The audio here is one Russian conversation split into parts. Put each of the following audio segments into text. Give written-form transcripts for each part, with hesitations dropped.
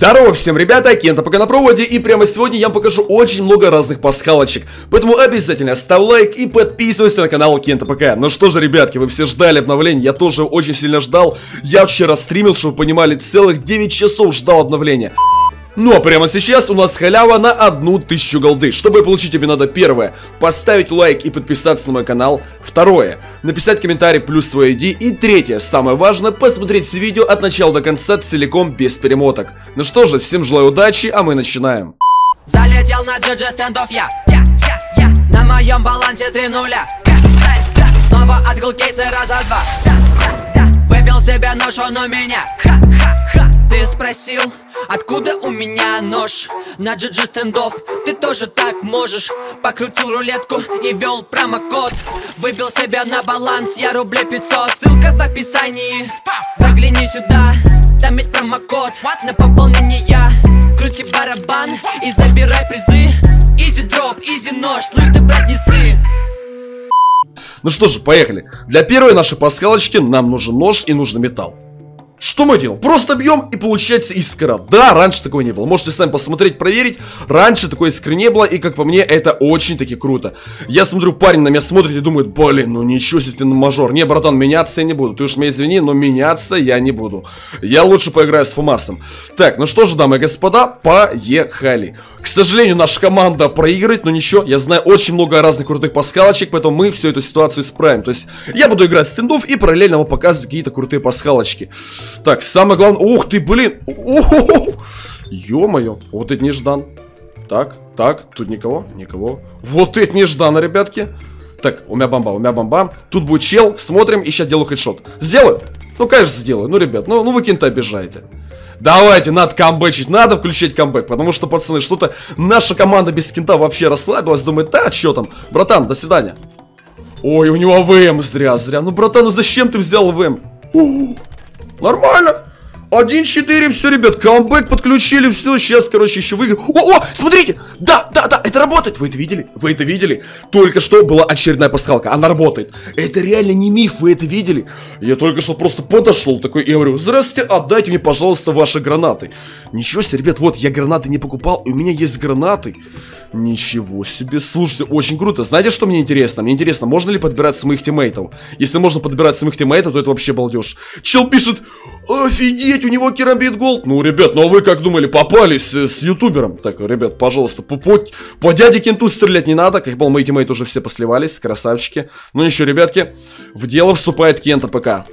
Здорово всем, ребята, Кента пока на проводе, и прямо сегодня я вам покажу очень много разных пасхалочек. Поэтому обязательно ставь лайк и подписывайся на канал Кента ПК. Ну что же, ребятки, вы все ждали обновления, я тоже очень сильно ждал. Я вчера стримил, чтобы вы понимали, целых 9 часов ждал обновления. Ну а прямо сейчас у нас халява на 1000 голды. Чтобы получить, тебе надо: первое, поставить лайк и подписаться на мой канал. Второе, написать комментарий плюс свой ID. И третье, самое важное, посмотреть все видео от начала до конца целиком без перемоток. Ну что же, всем желаю удачи, а мы начинаем. Залетел на GG стендов я. На моем балансе 3 нуля. Снова открыл кейсы раза два. Выбил себе нож, он у меня. Ты спросил, откуда у меня нож? На GG стендов ты тоже так можешь. Покрутил рулетку и ввел промокод. Выбил себя на баланс, я рублей 500. Ссылка в описании, загляни сюда. Там есть промокод на пополнение. Крути барабан и забирай призы. Изи дроп, изи нож, слышь ты, брат, не ссы. Ну что же, поехали. Для первой нашей пасхалочки нам нужен нож и нужен металл. Что мы делаем? Просто бьем, и получается искра. Да, раньше такого не было. Можете сами посмотреть, проверить. Раньше такой искры не было, и как по мне, это очень-таки круто. Я смотрю, парень на меня смотрит и думает: блин, ну ничего себе ты, мажор. Не, братан, меняться я не буду. Ты уж меня извини, но меняться я не буду. Я лучше поиграю с Фомасом. Так, ну что же, дамы и господа, поехали. К сожалению, наша команда проигрывает, но ничего. Я знаю очень много разных крутых пасхалочек, поэтому мы всю эту ситуацию исправим. То есть я буду играть с стендов и параллельно вам показывать какие-то крутые пасхалочки. Так, самое главное... Ух ты, блин! Ё-моё, вот это неждан. Так, тут никого, никого. Вот это нежданно, ребятки. Так, у меня бомба. Тут будет чел, смотрим, и сейчас делаю хедшот. Сделаю? Ну, конечно, сделаю. Ну, ребят, ну вы кента обижаете. Давайте, надо камбэчить, надо включить камбэк. Потому что, пацаны, что-то наша команда без кента вообще расслабилась. Думает: да, что там? Братан, до свидания. Ой, у него АВМ зря. Ну, братан, ну зачем ты взял АВМ? Нормально. 1-4, все, ребят, камбэк подключили, все, сейчас, короче, еще выиграем. О, смотрите, да, это работает. Вы это видели? Только что была очередная пасхалка, она работает. Это реально не миф, вы это видели? Я только что просто подошел такой и говорю: здравствуйте, отдайте мне, пожалуйста, ваши гранаты. Ничего себе, ребят, вот, я гранаты не покупал, и у меня есть гранаты. Ничего себе, слушайте, очень круто. Знаете, что мне интересно? Мне интересно, можно ли подбирать самих тиммейтов? Если можно подбирать самих тиммейтов, то это вообще балдеж. Чел пишет: офигеть, у него керамбит голд. Ну, ребят, ну а вы как думали, попались с ютубером? Так, ребят, пожалуйста, по дяде Кенту стрелять не надо. Как бы мои тиммейты уже все посливались, красавчики. Ну еще, ребятки, в дело вступает Кента ПК.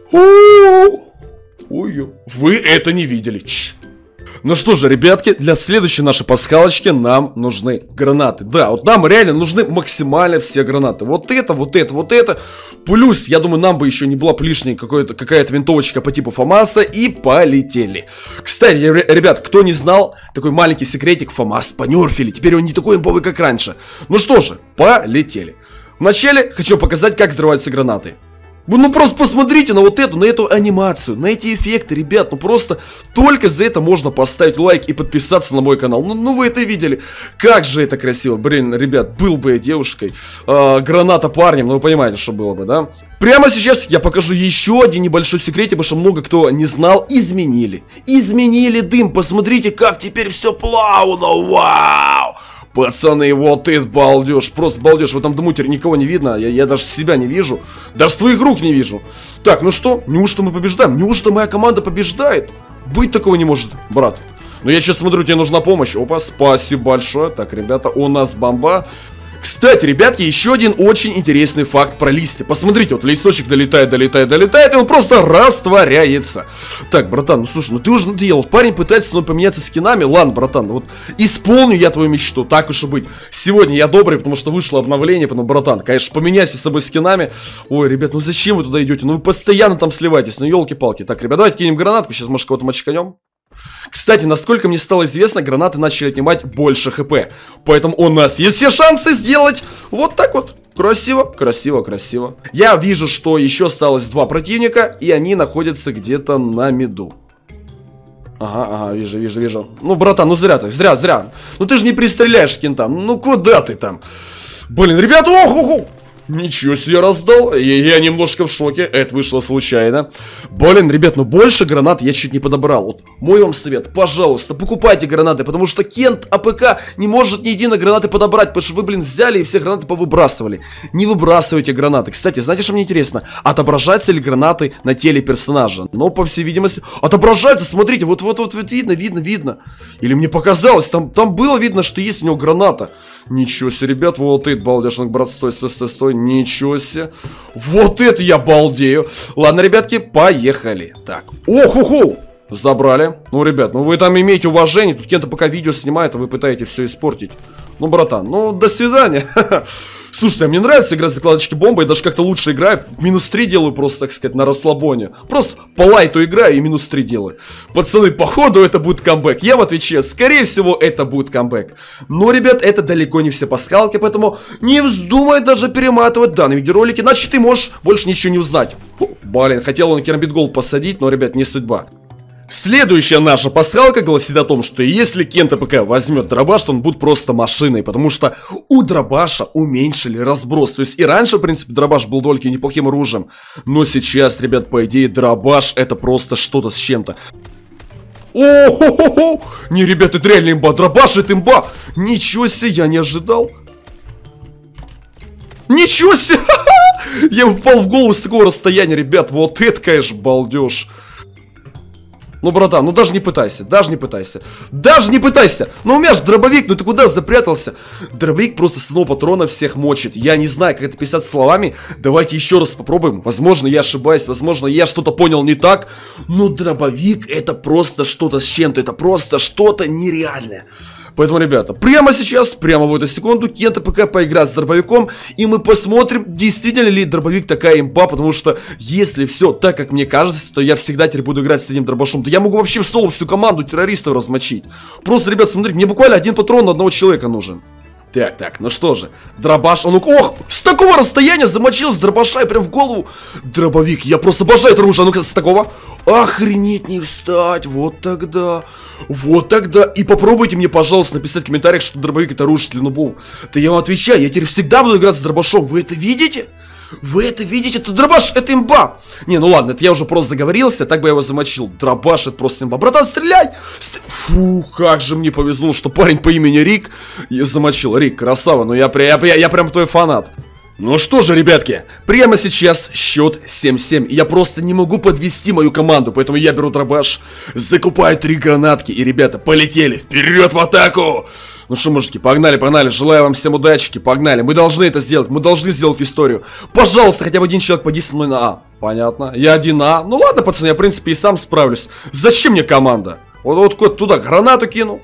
Ой, вы это не видели. Ну что же, ребятки, для следующей нашей пасхалочки нам нужны гранаты. Да, вот нам реально нужны максимально все гранаты. Вот это. Плюс, я думаю, нам бы еще не была лишней какая-то винтовочка по типу Фомаса. И полетели. Кстати, ребят, кто не знал, такой маленький секретик: Фомас понерфили. Теперь он не такой имбовый, как раньше. Ну что же, полетели. Вначале хочу показать, как взрываются гранаты. Ну просто посмотрите на вот эту, на эту анимацию, на эти эффекты, ребят. Ну просто только за это можно поставить лайк и подписаться на мой канал. Ну вы это видели. Как же это красиво. Блин, ребят, был бы я девушкой, граната парнем, ну вы понимаете, что было бы, да? Прямо сейчас я покажу еще один небольшой секретик, потому что много кто не знал. Изменили дым. Посмотрите, как теперь все плавно. Вау! Пацаны, вот это балдеж, просто балдеж. В этом дыму теперь никого не видно, я даже себя не вижу. Даже своих рук не вижу. Так, ну что, неужто мы побеждаем? Неужто моя команда побеждает? Быть такого не может, брат. Но я сейчас смотрю, тебе нужна помощь. Опа, спасибо большое. Так, ребята, у нас бомба. Кстати, ребятки, еще один очень интересный факт про листья. Посмотрите, вот листочек долетает, и он просто растворяется. Так, братан, ну слушай, ну ты уже надоел. Парень пытается с мной поменяться скинами. Ладно, братан, вот исполню я твою мечту, так уж и быть. Сегодня я добрый, потому что вышло обновление. Поэтому, братан, конечно, поменяйся с собой скинами. Ой, ребят, ну зачем вы туда идете? Ну вы постоянно там сливаетесь, ну елки-палки. Так, ребят, давайте кинем гранатку, сейчас, может, кого-то мочканем. Кстати, насколько мне стало известно, гранаты начали отнимать больше хп. Поэтому у нас есть все шансы сделать вот так вот. Красиво. Я вижу, что еще осталось 2 противника, и они находятся где-то на миду. Ага, вижу. Ну, братан, ну зря. Ну ты же не пристреляешь с кента. Ну куда ты там? Блин, ребята, ох! Ничего себе раздал, я немножко в шоке, это вышло случайно. Блин, ребят, ну больше гранат я чуть не подобрал. Вот мой вам совет, пожалуйста, покупайте гранаты, потому что Кент АПК не может ни единой гранаты подобрать, потому что вы, блин, взяли и все гранаты повыбрасывали. Не выбрасывайте гранаты. Кстати, знаете, что мне интересно? Отображаются ли гранаты на теле персонажа? Но, по всей видимости, отображаются, смотрите, вот видно. Или мне показалось, там было видно, что есть у него граната. Ничего себе, ребят, вот это балдеж, брат, стой, ничего себе. Вот это я балдею. Ладно, ребятки, поехали. Так, оху-ху, забрали. Ну, ребят, ну вы там имеете уважение, тут Кента пока видео снимает, а вы пытаетесь все испортить. Ну, братан, ну, до свидания. Слушайте, а мне нравится играть в закладочки бомбы, я даже как-то лучше играю, -3 делаю просто, так сказать, на расслабоне. Просто по лайту играю и -3 делаю. Пацаны, походу это будет камбэк. Я вам отвечаю, скорее всего это будет камбэк. Но, ребят, это далеко не все пасхалки, поэтому не вздумай даже перематывать данные видеоролики, иначе ты можешь больше ничего не узнать. Блин, хотел он Керамбит Голд посадить, но, ребят, не судьба. Следующая наша пасхалка гласит о том, что если Кент АПК возьмет дробаш, то он будет просто машиной, потому что у дробаша уменьшили разброс. То есть и раньше, в принципе, дробаш был довольно неплохим оружием, но сейчас, ребят, по идее, дробаш это просто что-то с чем-то. О-хо-хо-хо! Не, ребят, это реально имба, дробаш это имба! Ничего себе, я не ожидал. Ничего себе! Я упал в голову с такого расстояния, ребят, вот это, конечно, балдеж. Ну, братан, ну даже не пытайся. Ну, у меня же дробовик, ну ты куда запрятался? Дробовик просто с одного патрона всех мочит. Я не знаю, как это писать словами. Давайте еще раз попробуем. Возможно, я ошибаюсь, возможно, я что-то понял не так. Но дробовик это просто что-то с чем-то. Это просто что-то нереальное. Поэтому, ребята, прямо сейчас, прямо в эту секунду, Кент АПК поиграет с дробовиком, и мы посмотрим, действительно ли дробовик такая имба, потому что если все так, как мне кажется, то я всегда теперь буду играть с этим дробашом, то я могу вообще в соло всю команду террористов размочить. Просто, ребят, смотрите, мне буквально один патрон на одного человека нужен. Так, ну что же, дробаш, он, ох, с такого расстояния замочил с дробаша и прям в голову. Дробовик, я просто обожаю это оружие, ну-ка, с такого. Охренеть не встать, вот тогда. И попробуйте мне, пожалуйста, написать в комментариях, что дробовик это оружие для нубов. Да я вам отвечаю, я теперь всегда буду играть с дробашом, вы это видите? Это дробаш, это имба. Не, ну ладно, это я уже просто заговорился, так бы я его замочил. Дробаш, это просто имба. Братан, стреляй! Фу, как же мне повезло, что парень по имени Рик я замочил. Рик, красава, ну я прям твой фанат. Ну что же, ребятки, прямо сейчас счет 7-7. Я просто не могу подвести мою команду, поэтому я беру дробаш, закупаю 3 гранатки. И, ребята, полетели вперед в атаку. Ну что, мужики, погнали, желаю вам всем удачки, погнали. Мы должны это сделать, мы должны сделать историю. Пожалуйста, хотя бы один человек пойди со мной на А. Понятно, я один А. Ну ладно, пацаны, я в принципе и сам справлюсь. Зачем мне команда? Вот куда туда гранату кину.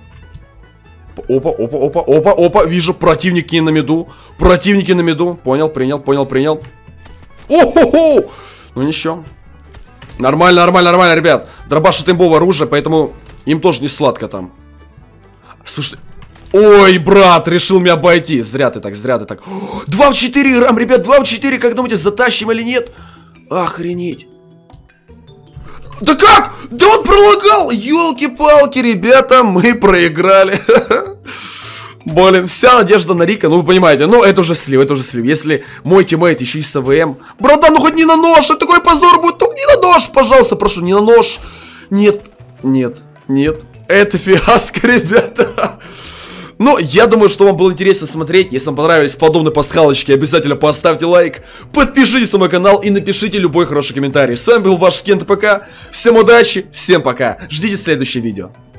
Опа, вижу, противники на миду. Понял, принял. О-хо-хо! Ну ничего. Нормально, ребят. Дробаш это имбовое оружие, поэтому им тоже не сладко там. Слушай. Ой, брат, решил меня обойти. Зря ты так. 2 в 4 играем, ребят, 2 в 4. Как думаете, затащим или нет? Охренеть. Да как? Да он пролагал! Ёлки-палки, ребята, мы проиграли. Блин, вся надежда на Рика, ну вы понимаете, ну это уже слив. Если мой тиммейт еще и с АВМ. Братан, ну хоть не на нож, это такой позор будет, только не на нож, пожалуйста, прошу, не на нож. Нет. Это фиаско, ребята. Ну, я думаю, что вам было интересно смотреть. Если вам понравились подобные пасхалочки, обязательно поставьте лайк, подпишитесь на мой канал и напишите любой хороший комментарий. С вами был ваш Кент АПК. Всем удачи, всем пока. Ждите следующее видео.